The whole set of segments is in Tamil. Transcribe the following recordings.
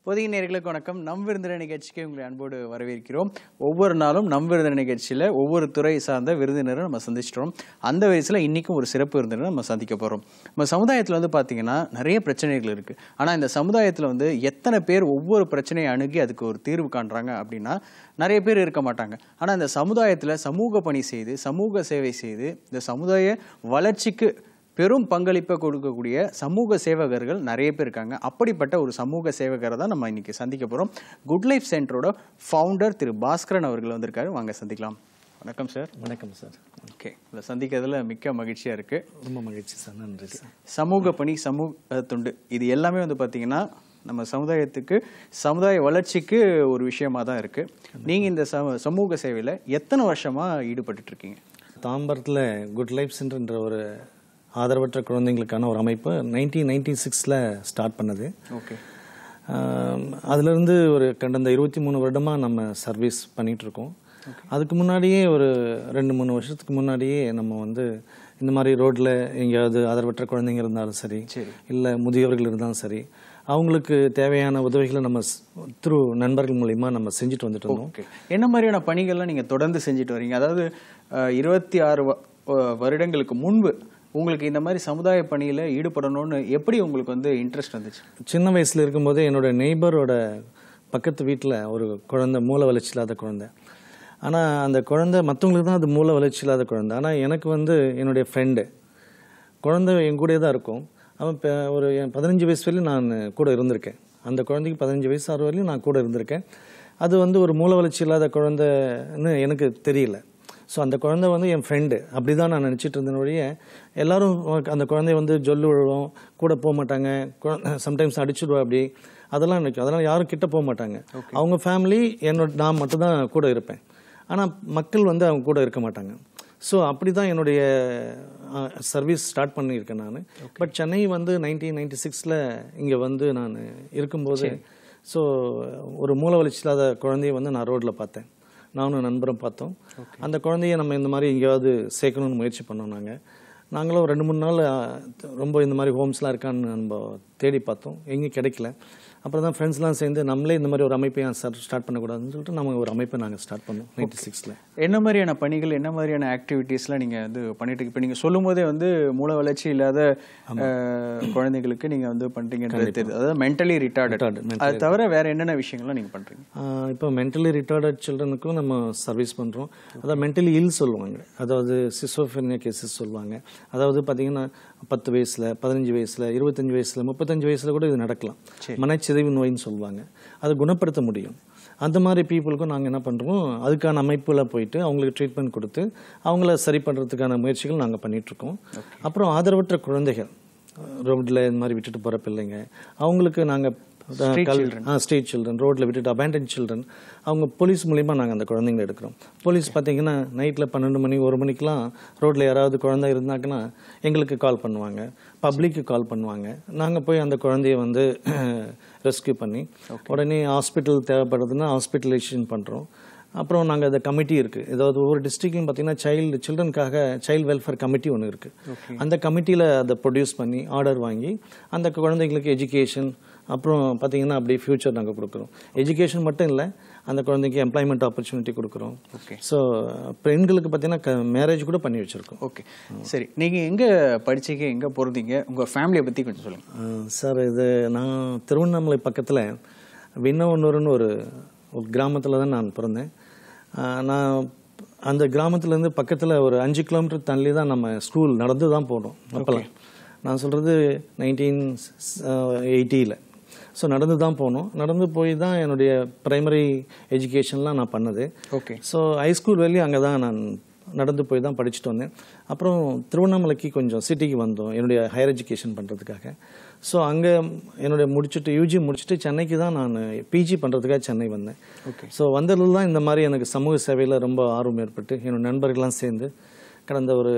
பொதிகை நேயர்களுக்கு வணக்கம். நம் விருந்தினர் நிகழ்ச்சிக்கு உங்களை அன்போடு வரவேற்கிறோம். ஒவ்வொரு நாளும் நம் விருந்தினர் நிகழ்ச்சியில் ஒவ்வொரு துறை சார்ந்த விருந்தினரை நம்ம சந்திச்சிட்டோம். அந்த வயசில் இன்றைக்கும் ஒரு சிறப்பு விருந்தினரை நம்ம சந்திக்க போகிறோம். நம்ம சமுதாயத்தில் பார்த்தீங்கன்னா நிறைய பிரச்சனைகள் இருக்குது. ஆனால் இந்த சமுதாயத்தில் எத்தனை பேர் ஒவ்வொரு பிரச்சனையை அணுகி அதுக்கு ஒரு தீர்வு காண்றாங்க அப்படின்னா நிறைய பேர் இருக்க மாட்டாங்க. ஆனால் இந்த சமுதாயத்தில் சமூக பணி செய்து சமூக சேவை செய்து இந்த சமுதாய வளர்ச்சிக்கு பெரும் பங்களிப்பை கொடுக்கக்கூடிய சமூக சேவகர்கள் நிறைய பேர் இருக்காங்க. அப்படிப்பட்ட ஒரு சமூக சேவகரை தான் நம்ம இன்னைக்கு சந்திக்க போகிறோம். குட் லைஃப் சென்டரோட ஃபவுண்டர் திரு பாஸ்கரன் அவர்கள் வந்திருக்காரு. வாங்க சந்திக்கலாம். வணக்கம் சார். வணக்கம் சார். ஓகே, இதை சந்திக்கிறதுல மிக்க மகிழ்ச்சியாக இருக்குது. ரொம்ப மகிழ்ச்சி சார். நன்றி சார். சமூக பணி சமூக தொண்டு இது எல்லாமே பார்த்தீங்கன்னா நம்ம சமுதாயத்துக்கு சமுதாய வளர்ச்சிக்கு ஒரு விஷயமா தான் இருக்குது. நீங்கள் இந்த சமூக சேவையில் எத்தனை வருஷமாக ஈடுபட்டு இருக்கீங்க? தாம்பரத்தில் குட் லைஃப் சென்டர்ன்ற ஒரு ஆதரவற்ற குழந்தைங்களுக்கான ஒரு அமைப்பு 1996 ஸ்டார்ட் பண்ணது. ஓகே. அதுலேருந்து ஒரு கடந்த 23 வருடமாக நம்ம சர்வீஸ் பண்ணிகிட்ருக்கோம். அதுக்கு முன்னாடியே ஒரு 2-3 வருஷத்துக்கு முன்னாடியே நம்ம இந்த மாதிரி ரோட்டில் எங்கேயாவது ஆதரவற்ற குழந்தைங்க இருந்தாலும் சரி, இல்லை முதியவர்கள் இருந்தாலும் சரி, அவங்களுக்கு தேவையான உதவிகளை நம்ம நண்பர்கள் மூலிமா நம்ம செஞ்சுட்டு வந்துட்டு இருந்தோம். என்ன மாதிரியான பணிகள்லாம் நீங்கள் தொடர்ந்து செஞ்சுட்டு வரீங்க? அதாவது 26 வருடங்களுக்கு முன்பு உங்களுக்கு இந்த மாதிரி சமுதாய பணியில் ஈடுபடணும்னு எப்படி உங்களுக்கு இன்ட்ரெஸ்ட் வந்துச்சு? சின்ன வயசில் இருக்கும்போதே என்னோட நெய்பரோட பக்கத்து வீட்டில் ஒரு குழந்தை மூளை வளர்ச்சி இல்லாத குழந்தை. ஆனால் அந்த குழந்தை மற்றவங்களுக்கு தான் அது மூளை வளர்ச்சி இல்லாத குழந்தை. ஆனால் எனக்கு என்னுடைய ஃப்ரெண்டு குழந்தை என் கூடயே தான் இருக்கும். அவன் ஒரு 15 வயசு வரையும் நான் கூட இருந்திருக்கேன். அந்த குழந்தைக்கு 15 வயசு ஆறு வரையும் நான் கூட இருந்திருக்கேன். அது ஒரு மூளை வளர்ச்சி இல்லாத குழந்தைன்னு எனக்கு தெரியல. ஸோ அந்த குழந்தை என் ஃப்ரெண்டு அப்படி தான் நான் நினச்சிட்டு இருந்தேன் ஒழிய எல்லோரும் அந்த குழந்தைய ஜொல்லு விழுவோம், கூட போக மாட்டாங்க, சம்டைம்ஸ் அடிச்சுடுவா அப்படி அதெல்லாம் நினைக்கும். அதெல்லாம் யாரும் கிட்ட போக மாட்டாங்க. அவங்க ஃபேமிலி நான் மட்டும்தான் கூட இருப்பேன். ஆனால் மக்கள் அவங்க கூட இருக்க மாட்டாங்க. ஸோ அப்படி தான் என்னுடைய சர்வீஸ் ஸ்டார்ட் பண்ணியிருக்கேன் நான். பட் சென்னை 1996 இங்கே நான் இருக்கும்போது ஸோ ஒரு மூளை வளர்ச்சி இல்லாத குழந்தைய நான் ரோட்டில் பார்த்தேன். நானும் நண்பரும் பார்த்தோம். அந்த குழந்தைய நம்ம இந்த மாதிரி எங்கேயாவது சேர்க்கணும்னு முயற்சி பண்ணோம். நாங்களும் 2-3 நாள் ரொம்ப இந்த மாதிரி ஹோம்ஸ்லாம் இருக்கான்னு நம்ம தேடி பார்த்தோம். எங்கேயும் கிடைக்கல. அப்புறம் தான் ஃப்ரெண்ட்ஸ்லாம் சேர்ந்து நம்மளே இந்த மாதிரி ஒரு அமைப்பை ஸ்டார்ட் பண்ணக்கூடாதுன்னு சொல்லிட்டு நம்ம ஒரு அமைப்பை நாங்கள் ஸ்டார்ட் பண்ணோம் 96. என்ன மாதிரியான பணிகள், என்ன மாதிரியான ஆக்டிவிட்டீஸ்லாம் நீங்கள் பண்ணிட்டு இப்போ நீங்கள் சொல்லும் போதே மூளை வளர்ச்சி இல்லாத குழந்தைகளுக்கு நீங்கள் பண்ணுறீங்கன்றது தெரியுது. அதாவது மென்டலி ரிட்டார்டட். அது தவிர வேற என்னென்ன விஷயங்கள்லாம் நீங்கள் பண்ணுறீங்க? இப்போ மென்டலி ரிட்டார்டட் சில்ட்ரனுக்கும் நம்ம சர்வீஸ் பண்ணுறோம். அதாவது மென்டலி இல் சொல்லுவாங்க, அதாவது சிசோஃபெனியா கேசஸ் சொல்லுவாங்க. அதாவது பார்த்தீங்கன்னா 10 வயசில், 15 வயசில், 25 வயசில், 35 வயசில் கூட இது நடக்கலாம். மனச்சிதைவு நோயின்னு சொல்லுவாங்க. அதை குணப்படுத்த முடியும். அந்த மாதிரி பீப்புளுக்கும் நாங்கள் என்ன பண்ணுறோம், அதுக்கான அமைப்பில் போயிட்டு அவங்களுக்கு ட்ரீட்மெண்ட் கொடுத்து அவங்கள சரி பண்ணுறதுக்கான முயற்சிகள் நாங்கள் பண்ணிகிட்ருக்கோம். அப்புறம் ஆதரவற்ற குழந்தைகள் ரோட்டில் இந்த மாதிரி விட்டுட்டு போகிற பிள்ளைங்க, அவங்களுக்கு நாங்கள் ஸ்ட்ரீட் சில்ட்ரன், ரோட்டில் விட்டுட்டு அபேண்டன் சில்ட்ரன், அவங்க போலீஸ் மூலிமா நாங்கள் அந்த குழந்தைங்களை எடுக்கிறோம். போலீஸ் பார்த்தீங்கன்னா நைட்டில் 12 மணி 1 மணிக்கெலாம் ரோட்டில் யாராவது குழந்தை இருந்தாங்கன்னா எங்களுக்கு கால் பண்ணுவாங்க, பப்ளிக்கு கால் பண்ணுவாங்க. நாங்கள் போய் அந்த குழந்தைய ரெஸ்கியூ பண்ணி உடனே ஹாஸ்பிட்டல் தேவைப்படுறதுன்னா ஹாஸ்பிட்டலைசேஷன் பண்ணுறோம். அப்புறம் நாங்கள் அந்த கமிட்டி இருக்குது. ஏதாவது ஒவ்வொரு டிஸ்ட்ரிக்ட்லையும் பார்த்தீங்கன்னா சில்ட்ரனுக்காக சைல்டு வெல்ஃபேர் கமிட்டி ஒன்று இருக்குது. அந்த கமிட்டியில் அதை ப்ரொடியூஸ் பண்ணி ஆர்டர் வாங்கி அந்த குழந்தைங்களுக்கு எஜுகேஷன், அப்புறம் பார்த்தீங்கன்னா அப்படி ஃபியூச்சர் நாங்கள் கொடுக்குறோம். எஜுகேஷன் மட்டும் இல்லை, அந்த குழந்தைக்கு எம்ப்ளாய்மெண்ட் ஆப்பர்ச்சுனிட்டி கொடுக்குறோம். ஸோ பெண்களுக்கு பார்த்தீங்கன்னா மேரேஜ் கூட பண்ணி வச்சுருக்கோம். ஓகே, சரி. நீங்கள் எங்கே படிச்சீங்க, எங்கே பிறந்தீங்க, உங்கள் ஃபேமிலியை பற்றி கொஞ்சம் சொல்லுங்கள். சார், இது நான் திருவண்ணாமலை பக்கத்தில் விண்ணவனூர்னு ஒரு கிராமத்தில் தான் நான் பிறந்தேன். நான் அந்த கிராமத்துலேருந்து பக்கத்தில் ஒரு 5 கிலோமீட்டர் தள்ளி தான் நம்ம ஸ்கூல் நடந்து தான் போனோம். அப்போல்லாம் நான் சொல்கிறது 1980. ஸோ நடந்து தான் போனோம். நடந்து போய் தான் என்னுடைய ப்ரைமரி எஜுகேஷன்லாம் நான் பண்ணது. ஸோ ஹைஸ்கூல் வரையும் அங்கே தான் நான் நடந்து போய் தான் படிச்சுட்டு வந்தேன். அப்புறம் திருவண்ணாமலைக்கு கொஞ்சம் சிட்டிக்கு வந்தோம் என்னுடைய ஹையர் எஜுகேஷன் பண்ணுறதுக்காக. ஸோ அங்கே என்னுடைய யூஜி முடிச்சுட்டு சென்னைக்கு தான் நான் பிஜி பண்ணுறதுக்காக சென்னை வந்தேன். ஸோ வந்ததில் தான் இந்த மாதிரி எனக்கு சமூக சேவையில் ரொம்ப ஆர்வம் ஏற்பட்டு என்னோட நண்பர்கள்லாம் சேர்ந்து கடந்த ஒரு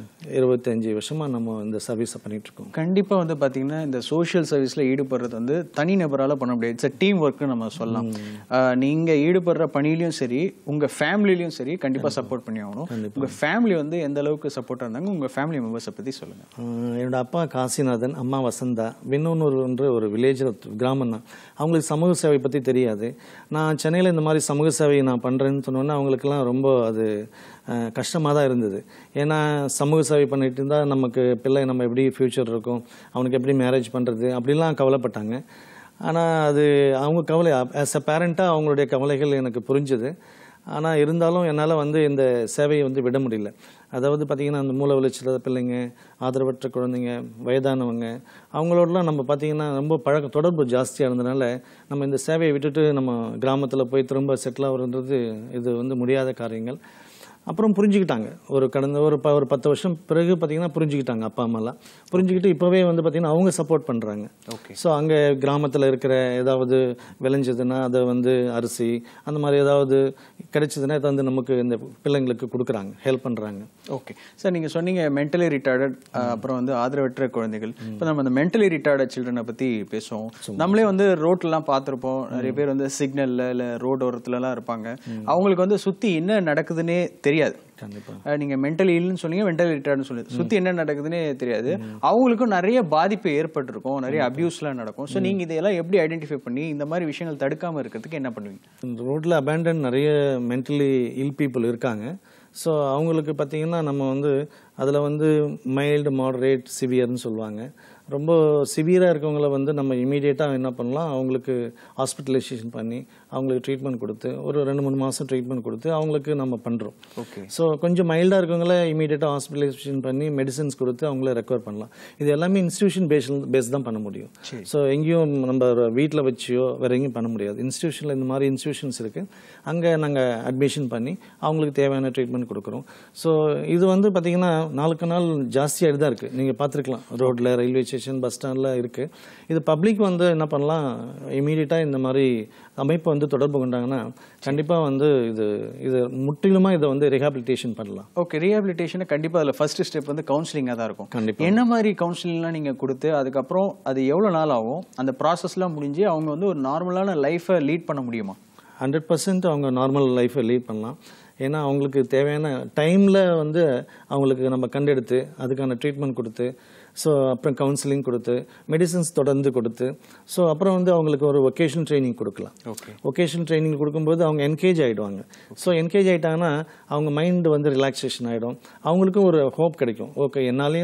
25 வருஷமாக நம்ம இந்த சர்வீஸை பண்ணிகிட்ருக்கோம். கண்டிப்பாக வந்து பார்த்தீங்கன்னா இந்த சோஷியல் சர்வீஸில் ஈடுபடுறது வந்து தனிநபரால் பண்ண முடியாது. இட்ஸ் டீம் ஒர்க்குன்னு நம்ம சொல்லலாம். நீங்கள் ஈடுபடுற பணியிலையும் சரி உங்கள் ஃபேமிலிலையும் சரி கண்டிப்பாக சப்போர்ட் பண்ணி ஆகணும். உங்கள் ஃபேமிலி வந்து எந்த அளவுக்கு சப்போர்ட்டாக இருந்தாங்க, உங்கள் ஃபேமிலி மெம்பர்ஸை பற்றி சொல்லுங்கள். என்னோட அப்பா காசிநாதன், அம்மா வசந்தா. விண்ணூர்ன்ற ஒரு வில்லேஜில் கிராமம் தான். அவங்களுக்கு சமூக சேவை பற்றி தெரியாது. நான் சென்னையில் இந்த மாதிரி சமூக சேவை நான் பண்ணுறேன்னு சொன்னோன்னே அவங்களுக்குலாம் ரொம்ப அது கஷ்டமாக தான் இருந்தது. ஏன்னா சமூக சேவை பண்ணிட்டு இருந்தால் நமக்கு பிள்ளை நம்ம எப்படி ஃப்யூச்சர் இருக்கும், அவனுக்கு எப்படி மேரேஜ் பண்ணுறது அப்படிலாம் கவலைப்பட்டாங்க. ஆனால் அது அவங்க கவலை ஆஸ் அ பேரண்ட்டாக அவங்களுடைய கவலைகள் எனக்கு புரிஞ்சுது. ஆனால் இருந்தாலும் என்னால் வந்து இந்த சேவையை வந்து விட முடியல. அதாவது பார்த்திங்கன்னா அந்த மூல வளர்ச்சியில்லாத பிள்ளைங்க, ஆதரவற்ற குழந்தைங்க, வயதானவங்க, அவங்களோடலாம் நம்ம பார்த்திங்கன்னா ரொம்ப தொடர்பு ஜாஸ்தியாக இருந்ததுனால நம்ம இந்த சேவையை விட்டுட்டு நம்ம கிராமத்தில் போய் திரும்ப செட்டில் ஆகுறது இது வந்து முடியாத காரியங்கள். அப்புறம் புரிஞ்சுக்கிட்டாங்க. கடந்த ஒரு 10 வருஷம் பிறகு பார்த்தீங்கன்னா புரிஞ்சுக்கிட்டாங்க. அப்பா அம்மாலாம் புரிஞ்சுக்கிட்டு இப்போவே வந்து பார்த்தீங்கன்னா அவங்க சப்போர்ட் பண்ணுறாங்க. ஸோ அங்கே கிராமத்தில் இருக்கிற ஏதாவது விளைஞ்சதுன்னா அதை வந்து அரிசி அந்த மாதிரி ஏதாவது கிடைச்சதுன்னா அதை வந்து நமக்கு இந்த பிள்ளைங்களுக்கு கொடுக்குறாங்க, ஹெல்ப் பண்ணுறாங்க. ஓகே சார், நீங்கள் சொன்னீங்க மென்டலி ரிட்டார்டட், அப்புறம் வந்து ஆதரவற்ற குழந்தைகள். இப்போ நம்ம அந்த மென்டலி ரிட்டார்டட் சில்ட்ரனை பற்றி பேசுவோம். நம்மளே வந்து ரோட்லலாம் பார்த்துருப்போம். நிறைய பேர் வந்து சிக்னலில் இல்லை ரோடு ஓரத்துலலாம் இருப்பாங்க. அவங்களுக்கு வந்து சுற்றி என்ன நடக்குதுன்னே தெரியாது. நீங்க மென்டலி இல்லைன்னு சொன்னீங்க, மென்டலி ரிட்டார்ட்னு சொன்னீங்க. சுத்தி என்ன நடக்குதுன்னே தெரியாது. அவங்களுக்கும் நிறைய பாதிப்பு ஏற்பட்டிருக்கும், நிறைய அபியூஸ்லாம் நடக்கும். ஸோ நீங்க இதெல்லாம் எப்படி ஐடென்டிஃபை பண்ணி இந்த மாதிரி விஷயங்கள் தடுக்காம இருக்கிறதுக்கு என்ன பண்ணுவீங்க? ரோட்ல அபேண்டன் நிறைய மென்டலி இல் பீப்புள் இருக்காங்க. ஸோ அவங்களுக்கு பார்த்தீங்கன்னா நம்ம வந்து அதில் வந்து மைல்டு, மாடரேட், சிவியர்னு சொல்லுவாங்க. ரொம்ப சிவியராக இருக்கவங்கள வந்து நம்ம இமீடியட்டாக என்ன பண்ணலாம், அவங்களுக்கு ஹாஸ்பிட்டலைசேஷன் பண்ணி அவங்களுக்கு ட்ரீட்மெண்ட் கொடுத்து ஒரு 2-3 மாதம் ட்ரீட்மெண்ட் கொடுத்து அவங்களுக்கு நம்ம பண்ணுறோம். ஓகே. ஸோ கொஞ்சம் மைல்டாக இருக்கவங்கள இமீடியட்டாக ஹாஸ்பிட்டலைசேஷன் பண்ணி மெடிசன்ஸ் கொடுத்து அவங்கள ரெக்கவர் பண்ணலாம். இது எல்லாமே இன்ஸ்டிடியூஷன் பேஸ் தான் பண்ண முடியும். ஸோ எங்கேயும் நம்ம வீட்டில் வச்சியோ வேற எங்கேயும் பண்ண முடியாது. இன்ஸ்டிடியூஷனில் இந்த மாதிரி இன்ஸ்டிடியூஷன்ஸ் இருக்குது. அங்கே நாங்கள் அட்மிஷன் பண்ணி அவங்களுக்கு தேவையான ட்ரீட்மெண்ட் கொடுக்குறோம். ஸோ இது வந்து பார்த்திங்கன்னா நாளுக்கு நாள் ஜாஸ்தியாக தான் இருக்குது. நீங்கள் பார்த்துருக்கலாம், ரோட்டில், ரயில்வே ஸ்டேஷன், பஸ் ஸ்டாண்டில் இருக்குது. இது பப்ளிக் வந்து என்ன பண்ணலாம், இமீடியட்டாக இந்த மாதிரி அமைப்பு வந்து தொடர்பு கொண்டாங்கன்னா கண்டிப்பாக வந்து இது முற்றிலுமாக இதை வந்து ரீஹாபிலிட்டேஷன் பண்ணலாம். ஓகே, ரீஹாபிலிட்டேஷனை கண்டிப்பாக அதில் ஃபர்ஸ்ட் ஸ்டெப் வந்து கவுன்சிலிங்காக தான் இருக்கும். கண்டிப்பாக. என்ன மாதிரி கவுன்சிலிங்லாம் நீங்கள் கொடுத்து அதுக்கப்புறம் அது எவ்வளோ நாள் ஆகும், அந்த ப்ராசஸ்லாம் முடிஞ்சு அவங்க வந்து ஒரு நார்மலான லைஃப்பை லீட் பண்ண முடியுமா? 100% அவங்க நார்மல் லைஃப்பை லீட் பண்ணலாம். ஏன்னா அவங்களுக்கு தேவையான டைமில் வந்து அவங்களுக்கு நம்ம கண்டெடுத்து அதுக்கான ட்ரீட்மெண்ட் கொடுத்து, ஸோ அப்புறம் கவுன்சிலிங் கொடுத்து, மெடிசன்ஸ் தொடர்ந்து கொடுத்து, ஸோ அப்புறம் வந்து அவங்களுக்கு ஒரு ஒகேஷனல் ட்ரைனிங் கொடுக்கலாம். ஓகே. ஒகேஷனல் ட்ரைனிங் கொடுக்கும்போது அவங்க என்கேஜ் ஆகிடுவாங்க. ஸோ என்கேஜ் ஆகிட்டாங்கன்னா அவங்க மைண்டு வந்து ரிலாக்ஸேஷன் ஆகிடும். அவங்களுக்கும் ஒரு ஹோப் கிடைக்கும். ஓகே,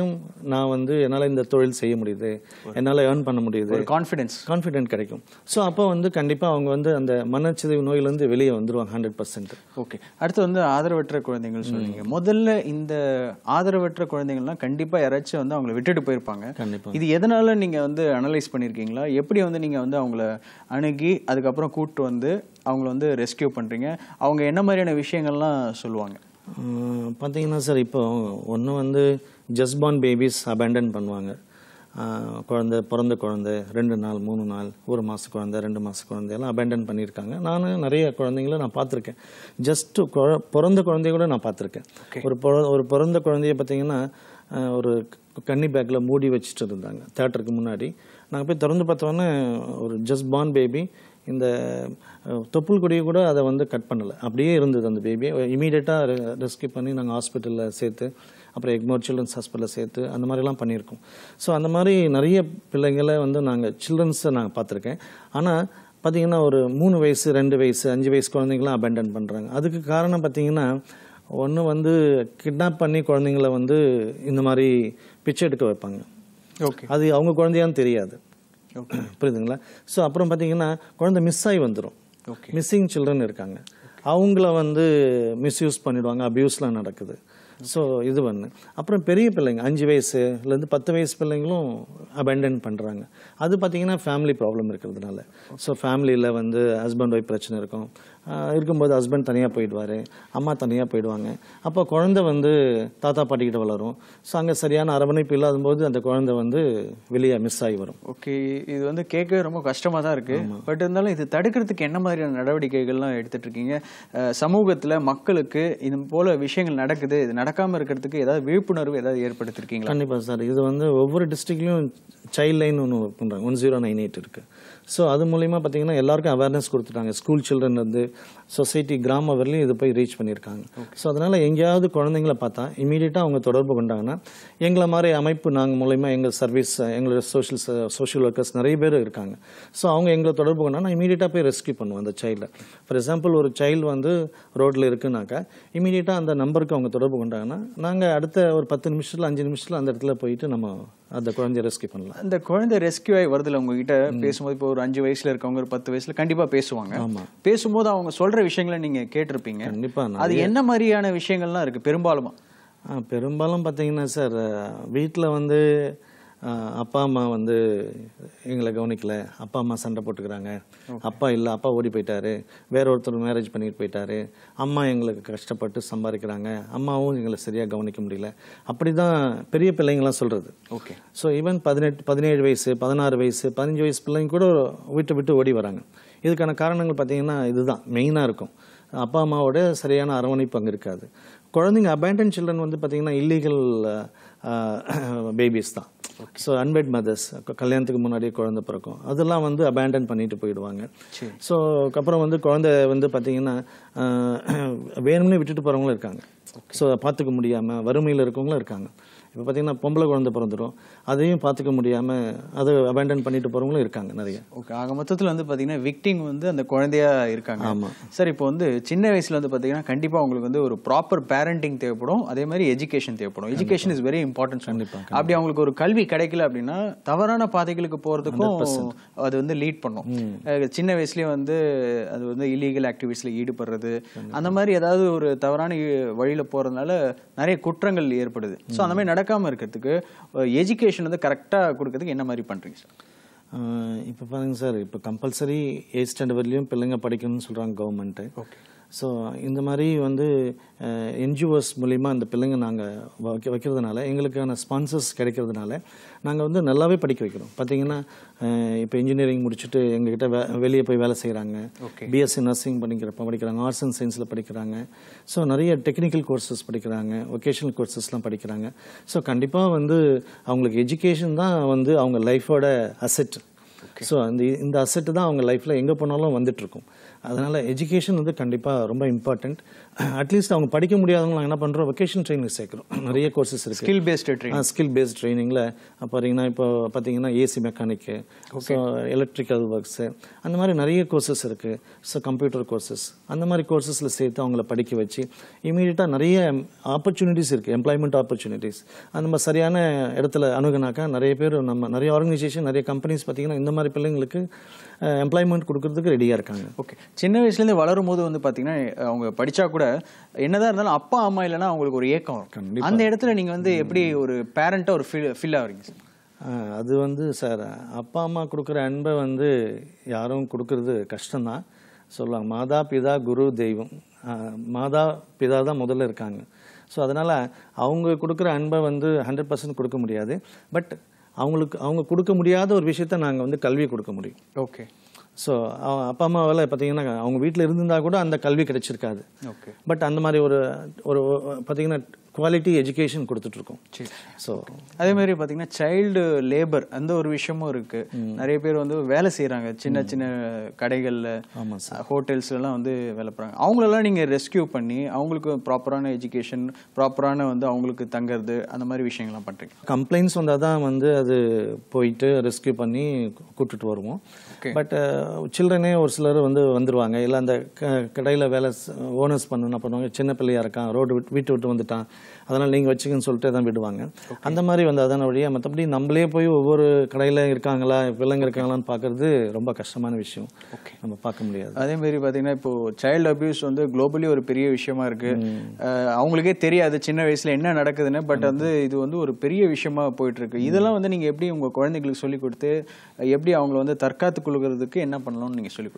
என்னால் இந்த தொழில் செய்ய முடியுது, என்னால் ஏர்ன் பண்ண முடியுது, ஒரு கான்ஃபிடென்ட் கிடைக்கும். ஸோ அப்போ வந்து கண்டிப்பாக அவங்க வந்து அந்த மனச்சிதைவு நோயிலேருந்து வெளியே வந்துடுவாங்க 100%. ஓகே. அடுத்து வந்து ஆதரவற்ற குழந்தைகள் சொன்னீங்க. முதல்ல இந்த ஆதரவற்ற குழந்தைகள்லாம் கண்டிப்பாக யாராச்சும் வந்து அவங்களை விட்டுட்டு போயிருப்பாங்க. இது எதனால நீங்க வந்து அனலைஸ் பண்ணிருக்கீங்களா? எப்படி வந்து நீங்க வந்து அவங்கள அணுகி அதுக்கப்புறம் கூட்டு வந்து அவங்கள வந்து ரெஸ்கியூ பண்றீங்க? அவங்க என்ன மாதிரியான விஷயங்கள்லாம் சொல்லுவாங்க? பார்த்தீங்கன்னா சார், இப்போ ஒன்று வந்து ஜஸ்ட் பார்ன் பேபிஸ் அபேண்டன் பண்ணுவாங்க. பிறந்த குழந்தை 2 நாள் 3 நாள், 1 மாத குழந்தை, 2 மாத குழந்தையெல்லாம் அபேண்டன் பண்ணியிருக்காங்க. நான் நிறைய குழந்தைங்கள நான் பார்த்துருக்கேன். ஜஸ்ட் பிறந்த குழந்தைய கூட நான் பார்த்துருக்கேன். ஒரு பிறந்த குழந்தைய பார்த்தீங்கன்னா ஒரு கன்னி பேக்கில் மூடி வச்சுட்டு இருந்தாங்க தேட்டருக்கு முன்னாடி. நாங்கள் போய் திறந்து பார்த்தோன்னே ஒரு ஜஸ்ட் பார்ன் பேபி, இந்த தொப்புள் கொடியை கூட அதை வந்து கட் பண்ணலை, அப்படியே இருந்தது அந்த பேபியை. இமீடியட்டாக ரெஸ்கியூ பண்ணி நாங்கள் ஹாஸ்பிட்டலில் சேர்த்து, அப்புறம் எக்மோர் சில்ட்ரன்ஸ் ஹாஸ்பிட்டலில் சேர்த்து அந்த மாதிரிலாம் பண்ணியிருக்கோம். ஸோ அந்த மாதிரி நிறைய பிள்ளைங்களை வந்து சில்ட்ரன்ஸை நாங்கள் பார்த்துருக்கேன். ஆனால் பார்த்திங்கன்னா ஒரு 3 வயசு, 2 வயசு, 5 வயசு குழந்தைங்களாம் அபேண்டன் பண்ணுறாங்க. அதுக்கு காரணம் பார்த்திங்கன்னா, ஒன்று வந்து கிட்னாப் பண்ணி குழந்தைங்கள வந்து இந்த மாதிரி பிச்சை எடுக்க வைப்பாங்க. ஓகே. அது அவங்க குழந்தையான்னு தெரியாது. புரியுதுங்களா? ஸோ அப்புறம் பார்த்தீங்கன்னா குழந்தை மிஸ் ஆகி வந்துடும். மிஸ்ஸிங் சில்ட்ரன் இருக்காங்க, அவங்கள வந்து மிஸ்யூஸ் பண்ணிடுவாங்க, அபியூஸ்லாம் நடக்குது. ஸோ இது ஒன்று. அப்புறம் பெரிய பிள்ளைங்க 5 வயசுலேருந்து 10 வயசு பிள்ளைங்களும் அபேண்டன் பண்ணுறாங்க. அது பார்த்திங்கன்னா ஃபேமிலி ப்ராப்ளம் இருக்கிறதுனால. ஸோ ஃபேமிலியில் வந்து ஹஸ்பண்ட் ஒய்ஃப் பிரச்சனை இருக்கும், இருக்கும்போது ஹஸ்பண்ட் தனியாக போயிடுவார், அம்மா தனியாக போயிடுவாங்க. அப்போ குழந்தை வந்து தாத்தா பாட்டிக்கிட்ட வளரும். ஸோ அங்கே சரியான அரவணைப்பு இல்லாதபோது அந்த குழந்தை வந்து வெளியே மிஸ் ஆகி வரும். ஓகே, இது வந்து கேட்கவே ரொம்ப கஷ்டமாக தான் இருக்கு. பட் இருந்தாலும் இது தடுக்கிறதுக்கு என்ன மாதிரியான நடவடிக்கைகள்லாம் எடுத்துட்டு இருக்கீங்க? சமூகத்தில் மக்களுக்கு இது போல விஷயங்கள் நடக்குது, இது நடக்காமல் இருக்கிறதுக்கு ஏதாவது விழிப்புணர்வு ஏதாவது ஏற்படுத்திருக்கீங்களா? கண்டிப்பாக சார். இது வந்து ஒவ்வொரு டிஸ்ட்ரிக்ட்லையும் சைல்ட் லைன் ஒன்று பண்ணுறாங்க, 1098 இருக்குது. ஸோ அது மூலிமா பார்த்தீங்கன்னா எல்லாருக்கும் அவேர்னஸ் கொடுத்துட்டாங்க. ஸ்கூல் சில்ட்ரன் வந்து சொசைட்டி கிராம வரலையும் இது போய் ரீச் பண்ணியிருக்காங்க. ஸோ அதனால் எங்கேயாவது குழந்தைங்களை பார்த்தா இமீடியட்டாக அவங்க தொடர்பு கொண்டாங்கன்னா எங்களை மாதிரி அமைப்பு நாங்கள் மூலயமா எங்கள் சர்வீஸ் எங்களோட சோஷியல் ஒர்க்கர்ஸ் நிறைய பேர் இருக்காங்க. ஸோ அவங்க எங்களை தொடர்பு கொண்டாங்கன்னா இமீடியட்டாக போய் ரெஸ்கியூ பண்ணுவோம் அந்த சைல்டை. ஃபார் எக்ஸாம்பிள் ஒரு சைல்டு வந்து ரோட்டில் இருக்குனாக்கா இமீடியட்டாக அந்த நம்பருக்கு அவங்க தொடர்பு கொண்டாங்கன்னா நாங்கள் அடுத்த ஒரு 10 நிமிஷத்தில் 5 நிமிஷத்தில் அந்த இடத்துல போயிட்டு நம்ம அந்த குழந்தைய ரெஸ்கியூ பண்ணலாம். அந்த குழந்தை ரெஸ்கியூ ஆகி வருதுல உங்ககிட்ட பேசும்போது, இப்போ ஒரு 5 வயசுல இருக்கவங்க ஒரு 10 வயசுல கண்டிப்பா பேசுவாங்க. பேசும்போது அவங்க சொல்ற விஷயங்களை நீங்க கேட்டிருப்பீங்க. கண்டிப்பா. அது என்ன மாதிரியான விஷயங்கள்லாம் இருக்கு பெரும்பாலும்? பெரும்பாலும் பார்த்தீங்கன்னா சார், வீட்டில் வந்து அப்பா அம்மா வந்து எங்களை கவனிக்கல, அப்பா அம்மா சண்டை போட்டுக்கிறாங்க, அப்பா இல்லை அப்பா ஓடி போயிட்டாரு, வேற ஒருத்தர் மேரேஜ் பண்ணிட்டு போயிட்டாரு, அம்மா எங்களுக்கு கஷ்டப்பட்டு சம்பாதிக்கிறாங்க, அம்மாவும் எங்களை சரியாக கவனிக்க முடியல, அப்படிதான் பெரிய பிள்ளைங்களாம் சொல்றது. ஓகே. ஸோ ஈவன் 17 வயசு 16 வயசு 15 வயசு பிள்ளைங்க கூட விட்டு ஓடி வராங்க. இதுக்கான காரணங்கள் பார்த்தீங்கன்னா இதுதான் மெயினாக இருக்கும். அப்பா அம்மாவோட சரியான அரவணைப்பு அங்கே இருக்காது. குழந்தைங்க அபேண்டன் சில்ட்ரன் வந்து பார்த்தீங்கன்னா இல்லீகல் பேபிஸ் தான். ஸோ அன்வெட் மதர்ஸ், கல்யாணத்துக்கு முன்னாடியே குழந்தை பிறக்கும், அதெல்லாம் வந்து அபேண்டன் பண்ணிட்டு போயிடுவாங்க. ஸோ அப்புறம் வந்து குழந்தை வந்து பார்த்தீங்கன்னா வேணும்னே விட்டுட்டு போகிறவங்களும் இருக்காங்க. ஸோ பார்த்துக்க முடியாமல் வறுமையில் இருக்கவங்களும் இருக்காங்க. இப்போ பார்த்தீங்கன்னா பொம்பளை குழந்தை பிறந்துடும், அதையும் பார்த்துக்க முடியாமல் அதை அபேண்டன் பண்ணிட்டு போகிறவங்களும் இருக்காங்க நிறைய. ஓகே. ஆக மொத்தத்தில் வந்து பார்த்தீங்கன்னா விக்டிம் வந்து அந்த குழந்தையா இருக்காங்க. ஆமாம் சார். இப்போ வந்து சின்ன வயசுல வந்து பார்த்தீங்கன்னா கண்டிப்பாக உங்களுக்கு வந்து ஒரு ப்ராப்பர் பேரண்டிங் தேவைப்படும், அதே மாதிரி எஜுகேஷன் தேவைப்படும். Education is very important. கண்டிப்பாக. அப்படி அவங்களுக்கு ஒரு கல்வி கிடைக்கல அப்படின்னா தவறான பாதைகளுக்கு போகிறதுக்கும் அது வந்து லீட் பண்ணும். சின்ன வயசுலேயே வந்து அது வந்து இல்லீகல் ஆக்டிவிட்டிஸில் ஈடுபடுறது, அந்த மாதிரி ஏதாவது ஒரு தவறான வழியில் போகிறதுனால நிறைய குற்றங்கள் ஏற்படுது. ஸோ அந்த மாதிரி நடக்காமல் இருக்கிறதுக்கு எஜுகேஷன் வந்து கரெக்டாக கொடுக்கறதுக்கு என்ன மாதிரி பண்ணுறீங்க சார்? இப்போ பாருங்க சார், இப்போ கம்பல்சரி 8th ஸ்டாண்டர்ட் வரலையும் பிள்ளைங்க படிக்கணும்னு சொல்கிறாங்க கவர்மெண்ட்டு. ஓகே. ஸோ இந்த மாதிரி வந்து என்ஜிஓஸ் மூலிமா அந்த பிள்ளைங்க நாங்கள் வைக்கிறதுனால எங்களுக்கான ஸ்பான்சர்ஸ் கிடைக்கிறதுனால நாங்கள் வந்து நல்லாவே படிக்க வைக்கிறோம். பார்த்தீங்கன்னா இப்போ இன்ஜினியரிங் முடிச்சுட்டு எங்ககிட்ட வெளியே போய் வேலை செய்கிறாங்க, பிஎஸ்சி நர்சிங் படிக்கிறாங்க, ஆர்ட்ஸ் அண்ட் சயின்ஸில் படிக்கிறாங்க. ஸோ நிறைய டெக்னிக்கல் கோர்சஸ் படிக்கிறாங்க, வொகேஷனல் கோர்சஸ்லாம் படிக்கிறாங்க. ஸோ கண்டிப்பாக வந்து அவங்களுக்கு எஜுகேஷன் தான் வந்து அவங்க லைஃபோட அசெட். ஸோ இந்த அசெட்டு தான் அவங்க லைஃப்பில் எங்கே போனாலும் வந்துட்டுருக்கும். அதனால் எஜுகேஷன் வந்து கண்டிப்பாக ரொம்ப இம்பார்ட்டண்ட். அட்லீஸ்ட் அவங்க படிக்க முடியாதவங்க நாங்கள் என்ன பண்ணுறோம், வொகேஷன் ட்ரைனிங் சேர்க்குறோம். நிறைய கோர்சஸ் இருக்குது, skill based training. Skill based ட்ரைனிங்கில் பார்த்தீங்கன்னா இப்போ பார்த்தீங்கன்னா AC mechanic, so electrical works, அந்த மாதிரி நிறைய கோர்சஸ் இருக்குது. ஸோ கம்ப்யூட்டர் கோர்சஸ், அந்த மாதிரி கோர்சஸில் சேர்த்து அவங்கள படிக்க வச்சு இமீடியட்டாக நிறைய ஆப்பர்ச்சுனிட்டிஸ் இருக்குது, எம்ப்ளாய்மெண்ட் ஆப்பர்ச்சுனிட்டிஸ். அந்த மாதிரி சரியான இடத்துல அணுகுனாக்கா நிறைய பேர் நம்ம நிறைய ஆர்கனைசேஷன் நிறைய கம்பெனிஸ் பார்த்தீங்கன்னா இந்த மாதிரி பிள்ளைங்களுக்கு எம்ப்ளாய்மெண்ட் கொடுக்கறதுக்கு ரெடியாக இருக்காங்க. ஓகே. சின்ன வயசுலேருந்து வளரும் போது வந்து பார்த்தீங்கன்னா அவங்க படித்தா கூட என்னதான் இருந்தாலும் அப்பா அம்மா இல்லைன்னா அவங்களுக்கு ஒரு ஏக்கம் வரும். அந்த இடத்துல நீங்கள் வந்து எப்படி ஒரு பேரண்ட்டாக ஒரு ஃபீல் ஆகுறீங்க சார்? அது வந்து சார், அப்பா அம்மா கொடுக்குற அன்பை வந்து யாரும் கொடுக்கறது கஷ்டம்தான் சொல்லுவாங்க. மாதா பிதா குரு தெய்வம், மாதா பிதா தான் முதல்ல இருக்காங்க. ஸோ அதனால் அவங்க கொடுக்குற அன்பை வந்து 100% கொடுக்க முடியாது. பட் அவங்க கொடுக்க முடியாத ஒரு விஷயத்த நாங்கள் வந்து கல்வி கொடுக்க முடியும். ஓகே. ஸோ அப்பா அம்மாவால் பார்த்தீங்கன்னா அவங்க வீட்டில் இருந்திருந்தால் கூட அந்த கல்வி கிடைச்சிருக்காது. ஓகே. பட் அந்த மாதிரி ஒரு பார்த்தீங்கன்னா குவாலிட்டி எஜுகேஷன் கொடுத்துட்ருக்கோம். ஸோ அதே மாதிரி பார்த்தீங்கன்னா சைல்டு லேபர் அந்த ஒரு விஷயமும் இருக்கு. நிறைய பேர் வந்து வேலை செய்கிறாங்க சின்ன சின்ன கடைகளில், ஹோட்டல்ஸ்லாம் வந்து வேலை பண்ணுறாங்க. அவங்களெல்லாம் நீங்கள் ரெஸ்கியூ பண்ணி அவங்களுக்கு ப்ராப்பரான எஜுகேஷன், ப்ராப்பரான வந்து அவங்களுக்கு தங்குறது, அந்த மாதிரி விஷயங்கள்லாம் பண்ணுறீங்க. கம்ப்ளைண்ட்ஸ் வந்தால் தான் வந்து அது போயிட்டு ரெஸ்கியூ பண்ணி கூப்பிட்டுட்டு வருவோம். பட் சில்ட்ரனே ஒரு சிலர் வந்துருவாங்க. இல்லை அந்த கடையில் வேலை ஓனர்ஸ் என்ன பண்ணுவாங்க, சின்ன பிள்ளையா இருக்கான், வீட்டு விட்டு வந்துட்டான், அதனால் நீங்கள் வச்சுக்கன்னு சொல்லிட்டு தான் விடுவாங்க. அந்த மாதிரி வந்து அதான வழியாக. மற்றபடி நம்மளே போய் ஒவ்வொரு கடையில் இருக்காங்களா பிள்ளைங்க இருக்காங்களான்னு பார்க்கறது ரொம்ப கஷ்டமான விஷயம். நம்ம பார்க்க முடியாது. அதே மாதிரி பார்த்தீங்கன்னா இப்போ சைல்டு அபியூஸ் வந்து குளோபலி ஒரு பெரிய விஷயமா இருக்கு. அவங்களுக்கே தெரியாது சின்ன வயசுல என்ன நடக்குதுன்னு. பட் வந்து இது வந்து ஒரு பெரிய விஷயமா போயிட்டு இருக்கு. இதெல்லாம் வந்து நீங்கள் எப்படி உங்கள் குழந்தைங்களுக்கு சொல்லிக் கொடுத்து எப்படி அவங்களை வந்து தற்காத்து கொள்கிறதுக்கு என்ன பண்ணலாம்னு நீங்கள் சொல்லிக் கொடுப்பீங்க?